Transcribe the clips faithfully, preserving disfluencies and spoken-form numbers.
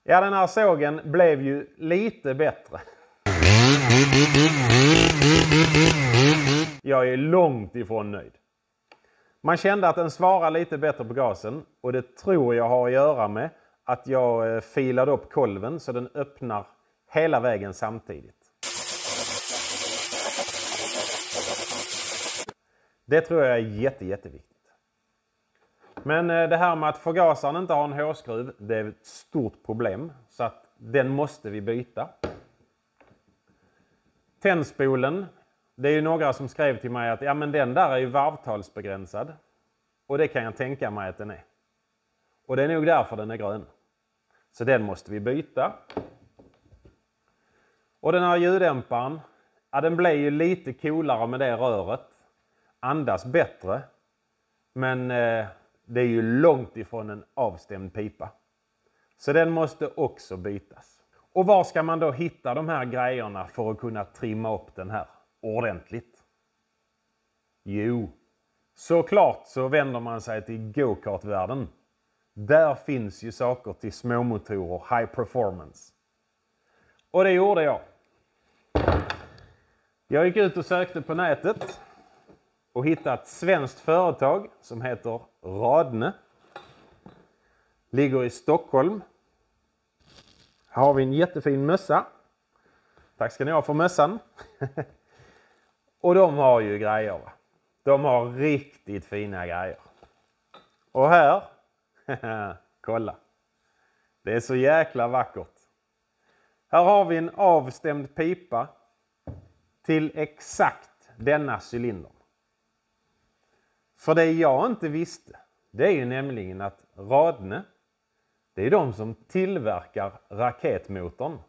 Ja, den här sågen blev ju lite bättre. Jag är långt ifrån nöjd. Man kände att den svarar lite bättre på gasen och det tror jag har att göra med att jag filade upp kolven så den öppnar hela vägen samtidigt. Det tror jag är jätte, jätteviktigt. Men det här med att förgasaren inte har en hårskruv, det är ett stort problem. Så att den måste vi byta. Tändspolen, det är ju några som skrev till mig att ja, men den där är ju varvtalsbegränsad. Och det kan jag tänka mig att den är. Och det är nog därför den är grön. Så den måste vi byta. Och den här ljuddämparen, ja, den blir ju lite coolare med det röret. Andas bättre. Men eh, det är ju långt ifrån en avstämd pipa. Så den måste också bytas. Och var ska man då hitta de här grejerna för att kunna trimma upp den här ordentligt? Jo, såklart så vänder man sig till go-kart-världen. Där finns ju saker till småmotorer, high performance. Och det gjorde jag. Jag gick ut och sökte på nätet och hittade ett svenskt företag som heter Radne. Ligger i Stockholm. Här har vi en jättefin mössa. Tack ska ni ha för mössan. Och de har ju grejer. De har riktigt fina grejer. Och här, kolla. Det är så jäkla vackert. Här har vi en avstämd pipa till exakt denna cylinder. För det jag inte visste, det är ju nämligen att Radne, det är de som tillverkar raketmotorn.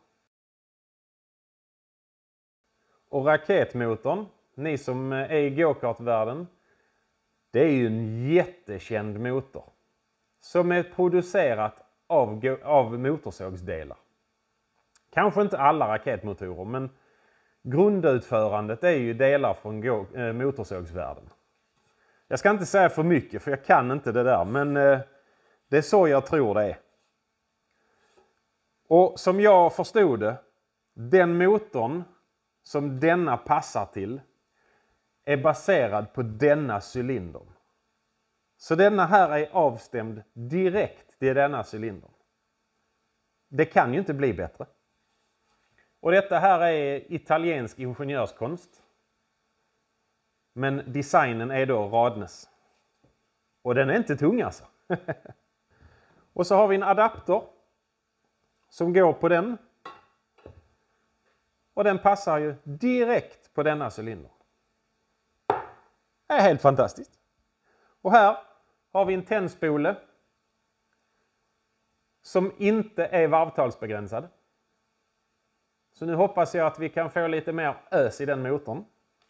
Och raketmotorn, ni som är i go-kart-världen, det är ju en jättekänd motor. Som är producerat av, av motorsågsdelar. Kanske inte alla raketmotorer, men grundutförandet är ju delar från go, äh, motorsågsvärlden. Jag ska inte säga för mycket för jag kan inte det där, men äh, det är så jag tror det är. Och som jag förstod det, den motorn som denna passar till är baserad på denna cylindern. Så denna här är avstämd direkt till denna cylindern. Det kan ju inte bli bättre. Och detta här är italiensk ingenjörskonst. Men designen är då Radnes. Och den är inte tung alltså. Och så har vi en adapter som går på den. Och den passar ju direkt på denna cylinder. Det är helt fantastiskt. Och här har vi en tändspole som inte är varvtalsbegränsad. Så nu hoppas jag att vi kan få lite mer ös i den motorn.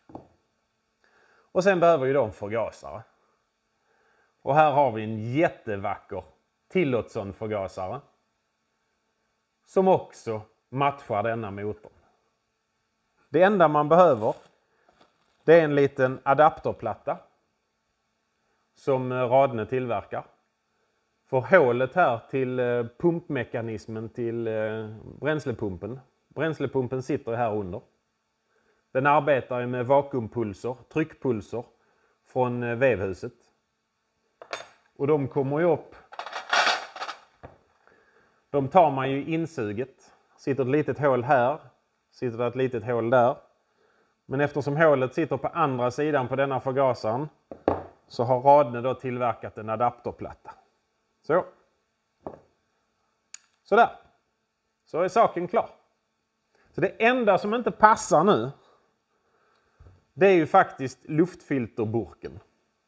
Och sen behöver ju de en förgasare. Och här har vi en jättevacker Tillotson-förgasare. Som också matchar denna motorn. Det enda man behöver, det är en liten adapterplatta. Som Radne tillverkar. För hålet här till pumpmekanismen till bränslepumpen. Bränslepumpen sitter här under. Den arbetar med vakuumpulser, tryckpulser från vevhuset. Och de kommer ju upp. De tar man ju insuget. Sitter ett litet hål här. Sitter det ett litet hål där. Men eftersom hålet sitter på andra sidan på denna förgasaren. Så har Radne då tillverkat en adapterplatta. Så. Sådär. Så är saken klar. Så det enda som inte passar nu. Det är ju faktiskt luftfilterburken.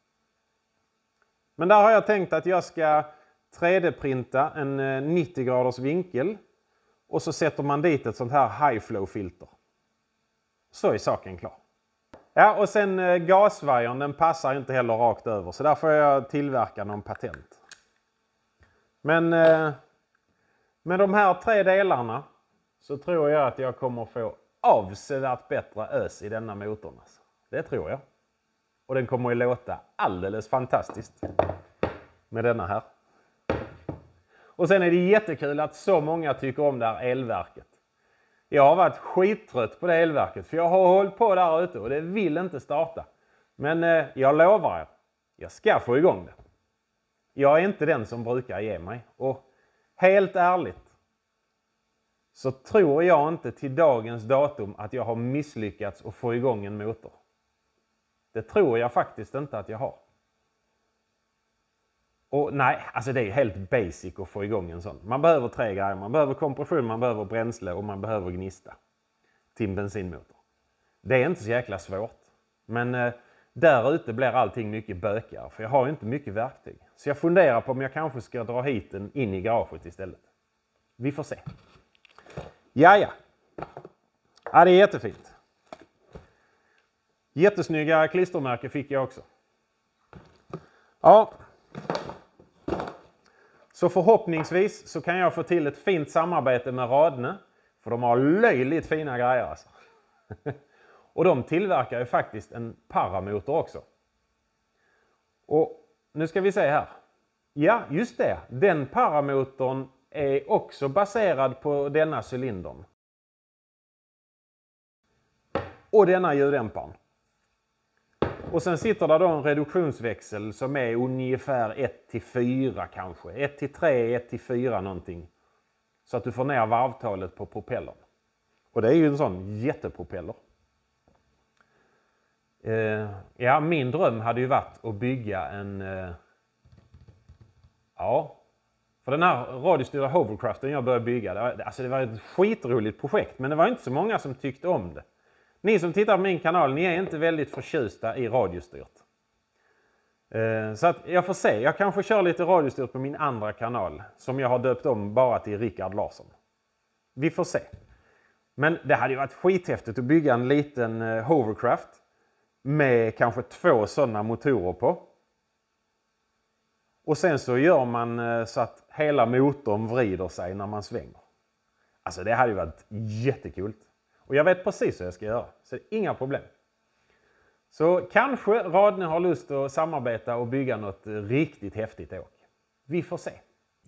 Men där har jag tänkt att jag ska tre D-printa en nittio graders vinkel. Och så sätter man dit ett sånt här high flow filter. Så är saken klar. Ja, och sen eh, gasvajern, den passar inte heller rakt över. Så där får jag tillverka någon patent. Men eh, med de här tre delarna så tror jag att jag kommer få avsevärt bättre ös i denna motorn. Alltså. Det tror jag. Och den kommer att låta alldeles fantastiskt med denna här. Och sen är det jättekul att så många tycker om det här elverket. Jag har varit skittrött på det elverket för jag har hållit på där ute och det vill inte starta. Men eh, jag lovar er, jag ska få igång det. Jag är inte den som brukar ge mig. Och helt ärligt så tror jag inte till dagens datum att jag har misslyckats att få igång en motor. Det tror jag faktiskt inte att jag har. Och nej, alltså det är helt basic att få igång en sån. Man behöver tre grejer. Man behöver kompression, man behöver bränsle och man behöver gnista till en bensinmotor. Det är inte så jäkla svårt. Men eh, där ute blir allting mycket bökigare för jag har ju inte mycket verktyg. Så jag funderar på om jag kanske ska dra hit den in i garaget istället. Vi får se. Jaja. Ja, det är jättefint. Jättesnygga klistermärke fick jag också. Ja. Så förhoppningsvis så kan jag få till ett fint samarbete med Radne. För de har löjligt fina grejer alltså. Och de tillverkar ju faktiskt en paramotor också. Och nu ska vi se här. Ja, just det. Den paramotorn är också baserad på denna cylindern. Och denna ljuddämparen. Och sen sitter där då en reduktionsväxel som är ungefär ett till fyra kanske. ett till tre, ett till fyra någonting. Så att du får ner varvtalet på propellern. Och det är ju en sån jättepropeller. Eh, ja, min dröm hade ju varit att bygga en... Eh, ja... För den här radiostyrda hovercraften jag började bygga, det var, alltså det var ett skitroligt projekt. Men det var inte så många som tyckte om det. Ni som tittar på min kanal, ni är inte väldigt förtjusta i radiostyrt. Eh, så att jag får se, jag kanske kör lite radiostyrt på min andra kanal. Som jag har döpt om bara till Rickard Larsson. Vi får se. Men det hade ju varit skithäftigt att bygga en liten eh, hovercraft. Med kanske två sådana motorer på. Och sen så gör man eh, så att hela motorn vrider sig när man svänger. Alltså det hade ju varit jättekult. Och jag vet precis hur jag ska göra. Så det är inga problem. Så kanske Radne har lust att samarbeta och bygga något riktigt häftigt åk. Vi får se.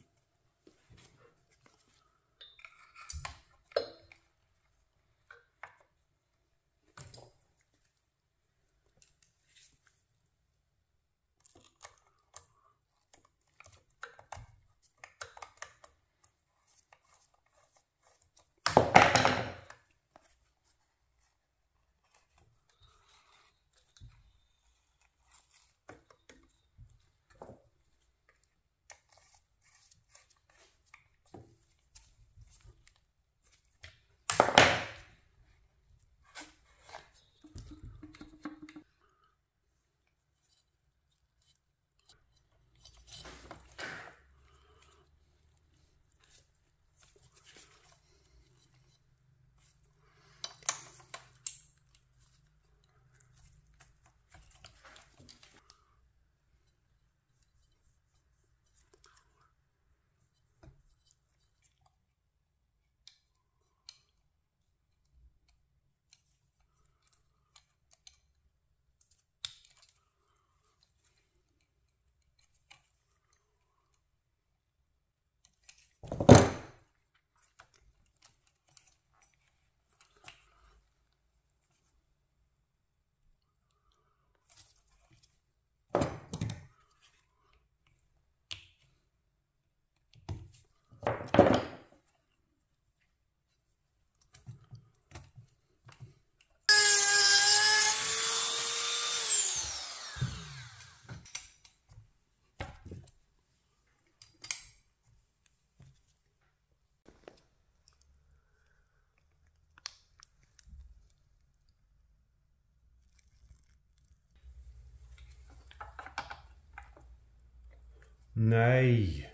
Nej.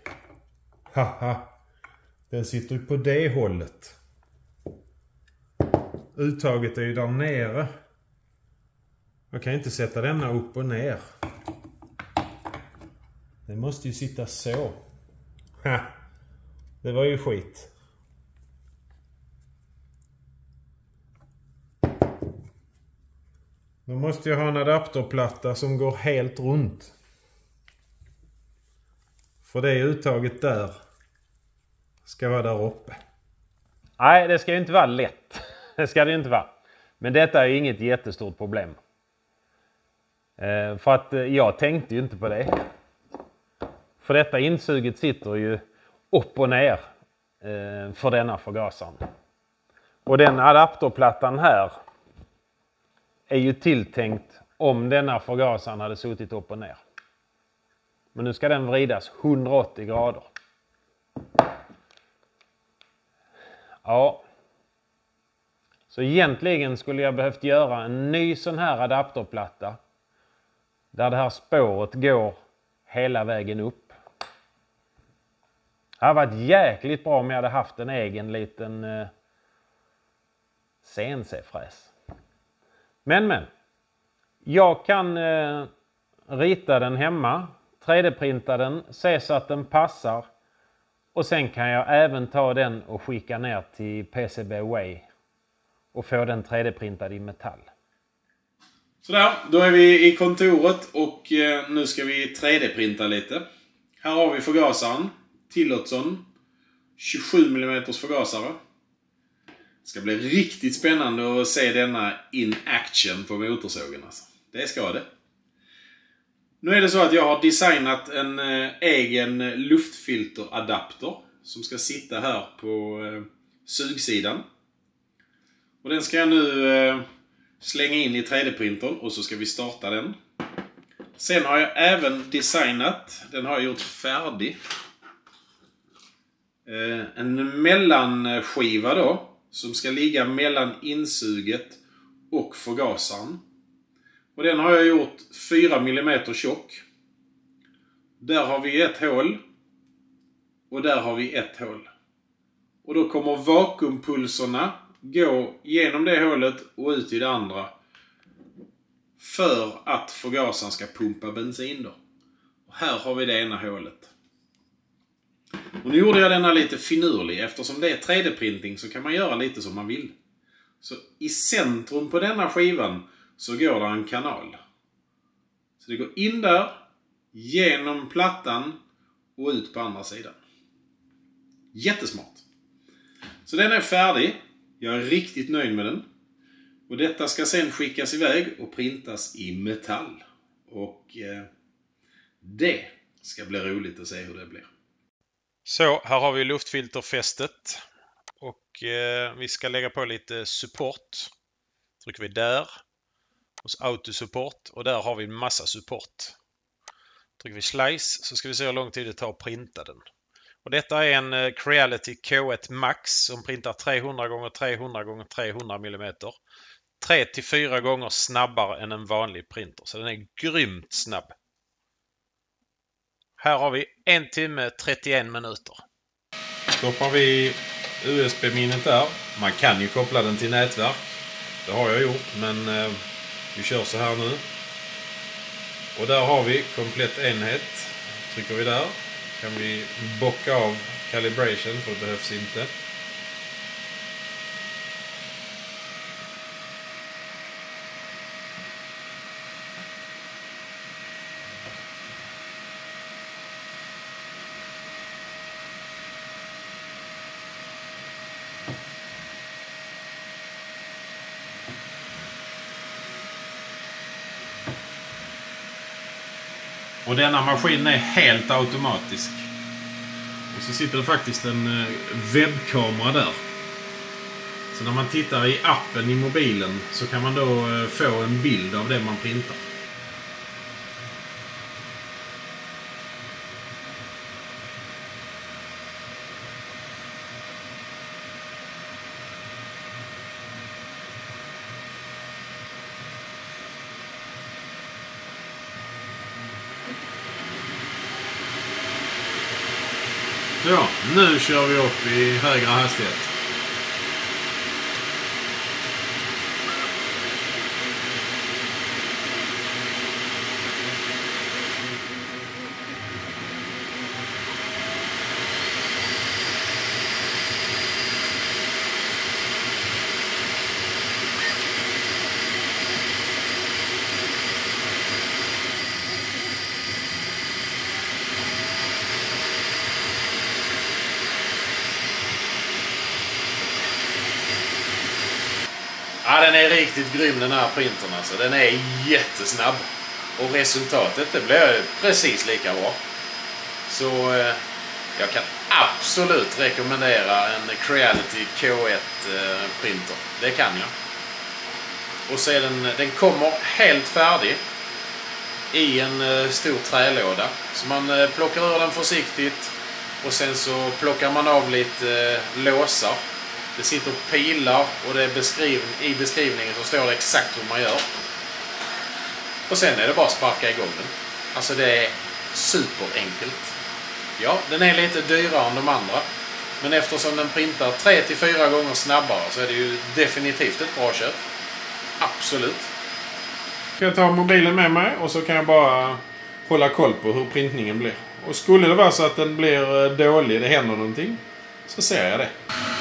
Haha. Den sitter ju på det hållet. Uttaget är ju där nere. Jag kan inte sätta denna upp och ner. Den måste ju sitta så. Ha. Det var ju skit. Då måste jag ha en adapterplatta som går helt runt. För det uttaget där ska vara där uppe. Nej, det ska ju inte vara lätt. Det ska det inte vara. Men detta är inget jättestort problem. Eh, för att eh, jag tänkte ju inte på det. För detta insuget sitter ju upp och ner eh, för denna förgasaren. Och den adapterplattan här är ju tilltänkt om denna förgasaren hade suttit upp och ner. Men nu ska den vridas hundraåttio grader. Ja. Så egentligen skulle jag behövt göra en ny sån här adapterplatta. Där det här spåret går hela vägen upp. Det hade varit jäkligt bra om jag hade haft en egen liten eh, C N C-fräs. Men men. Jag kan eh, rita den hemma. tre D-printa den. Se så att den passar. Och sen kan jag även ta den och skicka ner till P C B Way. Och få den tre D-printad i metall. Sådär, då är vi i kontoret och eh, nu ska vi tre D-printa lite. Här har vi förgasaren. Tillotson. tjugosju millimeter förgasare. Det ska bli riktigt spännande att se denna in action på motorsågen. Alltså. Det ska det. Nu är det så att jag har designat en eh, egen luftfilteradapter. Som ska sitta här på eh, sugsidan. Och den ska jag nu eh, slänga in i tre D-printern och så ska vi starta den. Sen har jag även designat, den har jag gjort färdig. Eh, en mellanskiva då. Som ska ligga mellan insuget och förgasaren. Och den har jag gjort fyra millimeter tjock. Där har vi ett hål. Och där har vi ett hål. Och då kommer vakuumpulserna gå genom det hålet och ut i det andra. För att förgasaren ska pumpa bensin då. Och här har vi det ena hålet. Och nu gjorde jag denna lite finurlig. Eftersom det är tre D-printing så kan man göra lite som man vill. Så i centrum på denna skivan så går det en kanal. Så det går in där, genom plattan och ut på andra sidan. Jättesmart. Så den är färdig. Jag är riktigt nöjd med den. Och detta ska sen skickas iväg och printas i metall. Och eh, det ska bli roligt att se hur det blir. Så, här har vi luftfilterfästet. Och eh, vi ska lägga på lite support. Trycker vi där. Hos autosupport. Och där har vi en massa support. Trycker vi slice så ska vi se hur lång tid det tar att printa den. Och detta är en eh, Creality K ett Max som printar trehundra gånger trehundra gånger trehundra millimeter. tre till fyra gånger snabbare än en vanlig printer. Så den är grymt snabb. Här har vi en timme trettioen minuter. Stoppar vi U S B-minnet där. Man kan ju koppla den till nätverk. Det har jag gjort, men eh, vi kör så här nu. Och där har vi komplett enhet. Trycker vi där. Kan vi bocka av calibration, för det behövs inte. Och denna maskin är helt automatisk. Och så sitter det faktiskt en webbkamera där. Så när man tittar i appen i mobilen så kan man då få en bild av det man printar. Ja, nu kör vi upp i högre hastighet. Ja, den är riktigt grym den här printern alltså. Den är jättesnabb. Och resultatet det blir precis lika bra. Så eh, jag kan absolut rekommendera en Creality K ett eh, printer. Det kan jag. Och så är den, den kommer helt färdig i en eh, stor trälåda. Så man eh, plockar ur den försiktigt. Och sen så plockar man av lite eh, låsar. Det sitter pilar och det är beskriv i beskrivningen så står det exakt hur man gör. Och sen är det bara att sparka igång den. Alltså det är superenkelt. Ja, den är lite dyrare än de andra. Men eftersom den printar tre till fyra gånger snabbare så är det ju definitivt ett bra köp. Absolut. Ska jag ta mobilen med mig och så kan jag bara hålla koll på hur printningen blir. Och skulle det vara så att den blir dålig, det händer någonting, så ser jag det.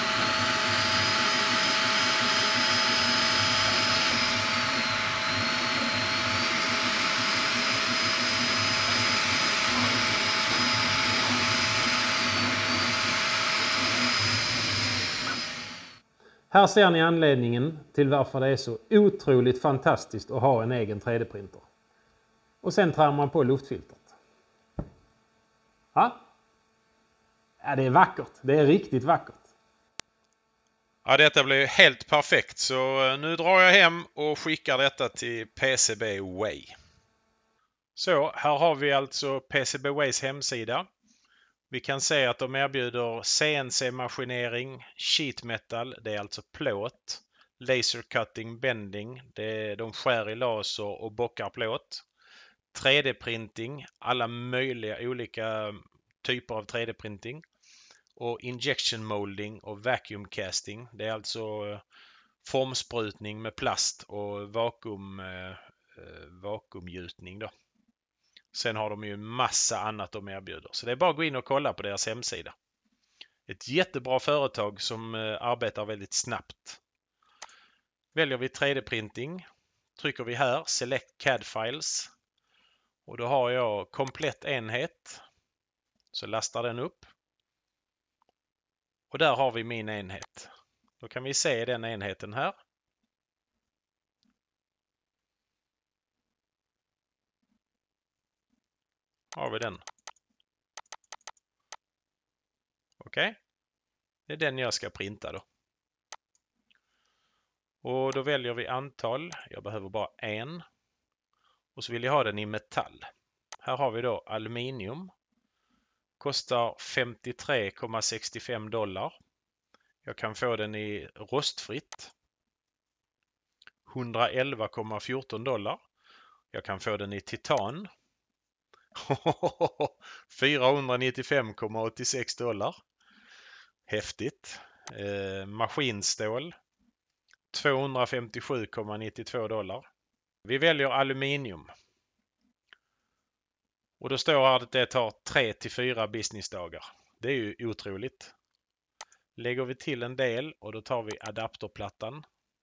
Här ser ni anledningen till varför det är så otroligt fantastiskt att ha en egen tre D-printer. Och sen trär man på luftfiltret. Ja? Ja, det är vackert. Det är riktigt vackert. Ja, detta blir helt perfekt. Så nu drar jag hem och skickar detta till P C B Way. Så, här har vi alltså P C B Ways hemsida. Vi kan se att de erbjuder C N C-maskinering, sheet metal, det är alltså plåt, laser cutting, bending, det är, de skär i laser och bockar plåt, tre D-printing, alla möjliga olika typer av tre D-printing och injection molding och vacuum casting, det är alltså formsprutning med plast och vakuum, eh, vakuumgjutning då. Sen har de ju massa annat de erbjuder. Så det är bara att gå in och kolla på deras hemsida. Ett jättebra företag som arbetar väldigt snabbt. Väljer vi tre D-printing. Trycker vi här Select C A D Files. Och då har jag komplett enhet. Så lastar den upp. Och där har vi min enhet. Då kan vi se den enheten här. Har vi den. Okej. Okay. Det är den jag ska printa då. Och då väljer vi antal. Jag behöver bara en. Och så vill jag ha den i metall. Här har vi då aluminium. Kostar femtiotre komma sextiofem dollar. Jag kan få den i rostfritt. hundraelva komma fjorton dollar. Jag kan få den i titan. fyrahundranittiofem komma åttiosex dollar. Häftigt. Eh, maskinstål. tvåhundrafemtiosju komma nittiotvå dollar. Vi väljer aluminium. Och då står här att det tar tre till fyra businessdagar. Det är ju otroligt. Lägger vi till en del och då tar vi adapterplattan.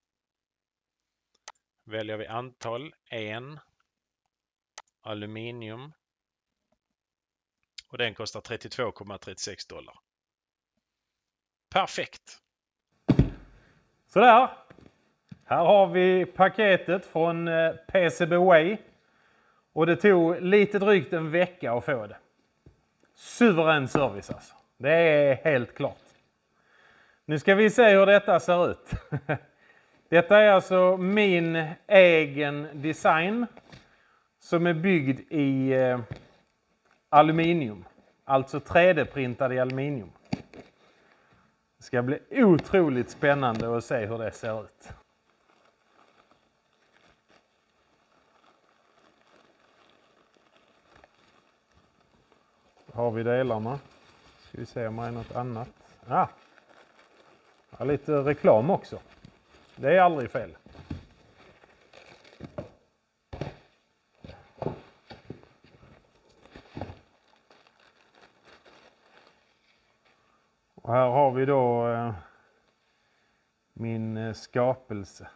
Väljer vi antal en. Aluminium. Och den kostar trettiotvå komma trettiosex dollar. Perfekt! Sådär. Här har vi paketet från P C B Way. Och det tog lite drygt en vecka att få det. Suverän service alltså. Det är helt klart. Nu ska vi se hur detta ser ut. Detta är alltså min egen design. Som är byggd i eh, aluminium. Alltså tre D-printad i aluminium. Det ska bli otroligt spännande att se hur det ser ut. Har vi delarna. Ska vi se om det är något annat. Ah. Ja, lite reklam också. Det är aldrig fel. Och här har vi då eh, min eh, skapelse.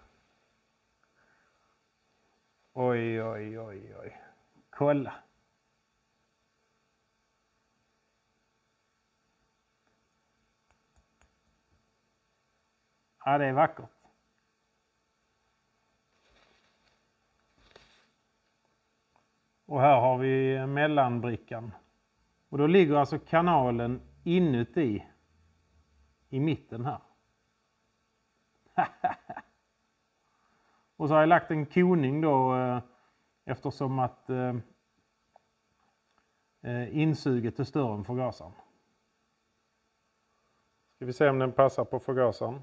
Oj, oj, oj, oj. Kolla. Ja, det är vackert. Och här har vi mellanbrickan. Och då ligger alltså kanalen inuti i mitten här. Och så har jag lagt en koning då eftersom att eh, insuget är större än förgasaren. Ska vi se om den passar på förgasaren.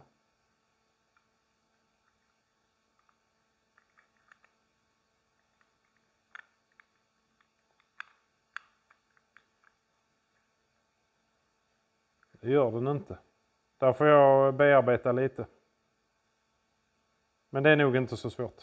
Det gör den inte. Där får jag bearbeta lite. Men det är nog inte så svårt.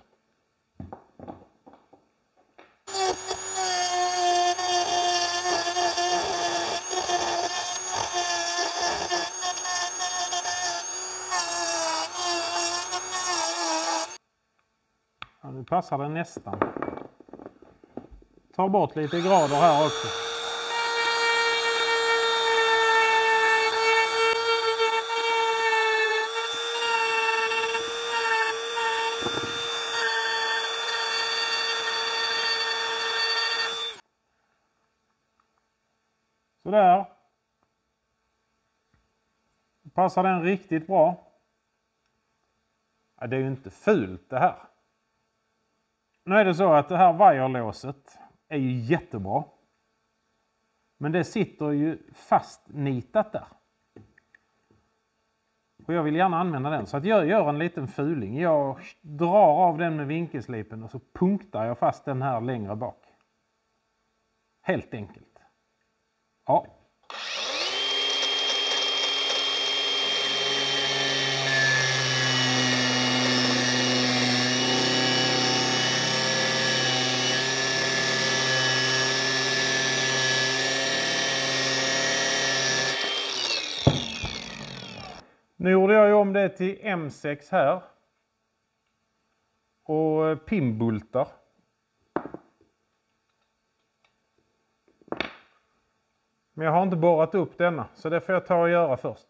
Ja, nu passar den nästan. Ta bort lite grader här också. Sådär. Passar den riktigt bra. Ja, det är ju inte fult det här. Nu är det så att det här vajerlåset är ju jättebra. Men det sitter ju fastnitat där. Och jag vill gärna använda den. Så att jag gör en liten fuling. Jag drar av den med vinkelslipen och så punktar jag fast den här längre bak. Helt enkelt. Ja. Nu gjorde jag ju om det till M sex här. Och pinbultar. Men jag har inte borrat upp denna, så det får jag ta och göra först.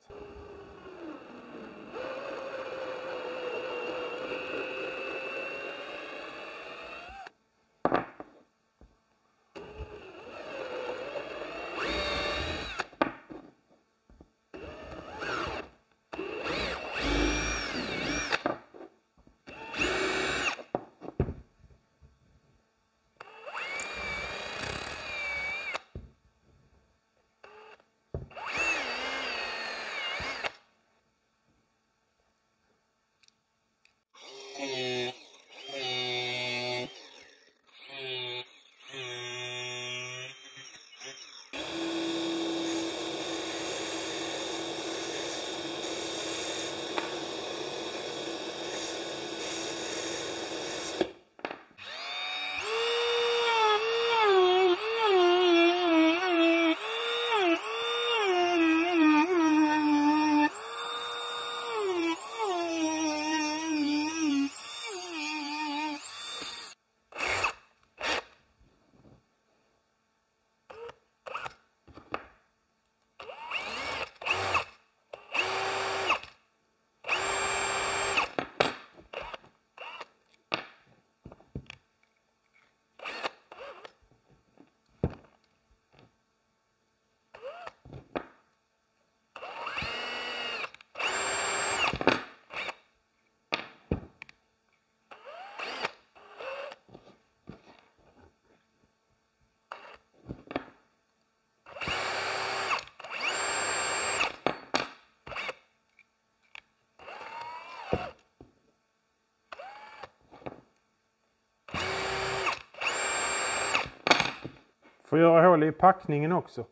Får göra hål i packningen också.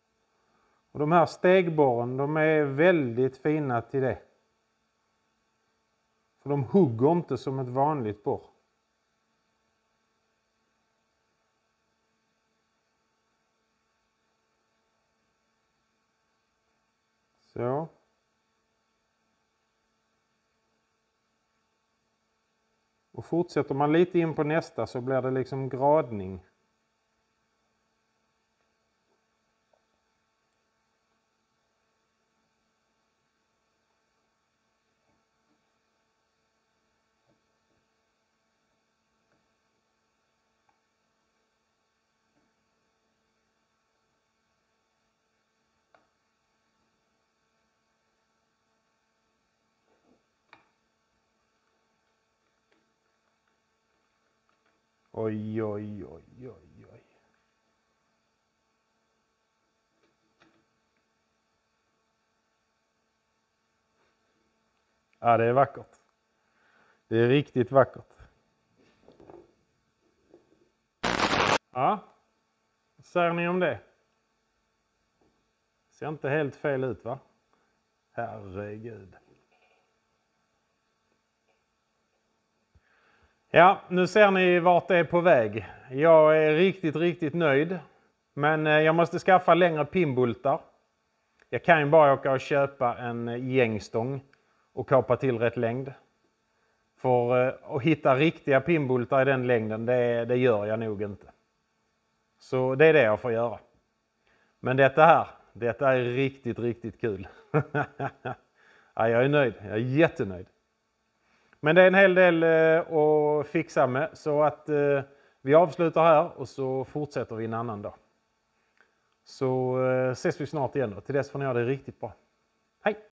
Och de här stegborren, de är väldigt fina till det. För de hugger inte som ett vanligt borr. Så. Och fortsätter man lite in på nästa så blir det liksom gradning. Oj, oj, oj, oj, oj. Ja, det är vackert. Det är riktigt vackert. Ja, vad säger ni om det? Ser inte helt fel ut, va? Herregud. Ja, nu ser ni vart det är på väg. Jag är riktigt, riktigt nöjd. Men jag måste skaffa längre pinbultar. Jag kan ju bara åka och köpa en gängstång och kapa till rätt längd. För att hitta riktiga pinbultar i den längden, det, det gör jag nog inte. Så det är det jag får göra. Men detta här, detta är riktigt, riktigt kul. Ja, jag är nöjd, jag är jättenöjd. Men det är en hel del eh, att fixa med, så att eh, vi avslutar här och så fortsätter vi en annan dag. Så eh, ses vi snart igen då. Till dess får ni ha det riktigt bra. Hej!